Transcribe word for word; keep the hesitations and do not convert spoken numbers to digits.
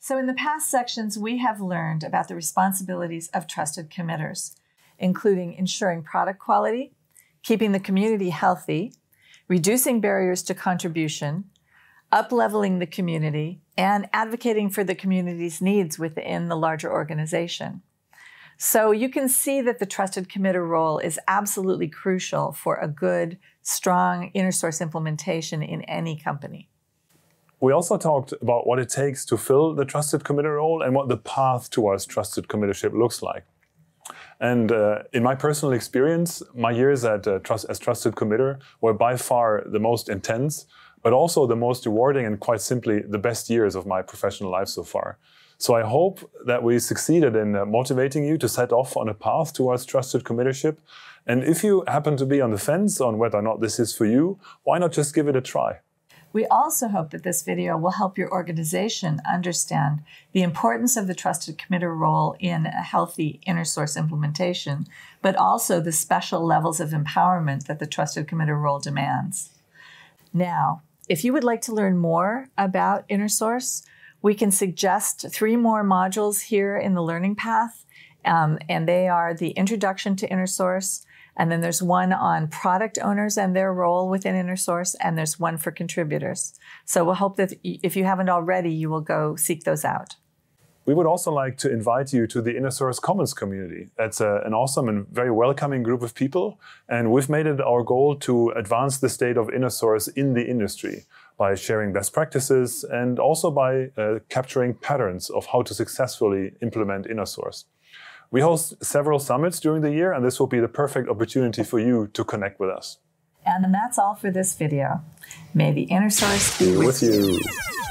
So in the past sections, we have learned about the responsibilities of trusted committers, including ensuring product quality, keeping the community healthy, reducing barriers to contribution, upleveling the community, and advocating for the community's needs within the larger organization. So you can see that the trusted committer role is absolutely crucial for a good, strong InnerSource implementation in any company. We also talked about what it takes to fill the trusted committer role and what the path towards trusted committership looks like. And uh, in my personal experience, my years at, uh, trust, as trusted committer were by far the most intense, but also the most rewarding and quite simply the best years of my professional life so far. So I hope that we succeeded in uh, motivating you to set off on a path towards trusted committership. And if you happen to be on the fence on whether or not this is for you, why not just give it a try? We also hope that this video will help your organization understand the importance of the trusted committer role in a healthy InnerSource implementation, but also the special levels of empowerment that the trusted committer role demands. Now, if you would like to learn more about InnerSource, we can suggest three more modules here in the learning path, um, and they are the Introduction to InnerSource, and then there's one on product owners and their role within InnerSource, and there's one for contributors. So we'll hope that if you haven't already, you will go seek those out. We would also like to invite you to the InnerSource Commons community. That's a, an awesome and very welcoming group of people, and we've made it our goal to advance the state of InnerSource in the industry by sharing best practices and also by uh, capturing patterns of how to successfully implement InnerSource. We host several summits during the year, and this will be the perfect opportunity for you to connect with us. And that's all for this video. May the InnerSource be with you.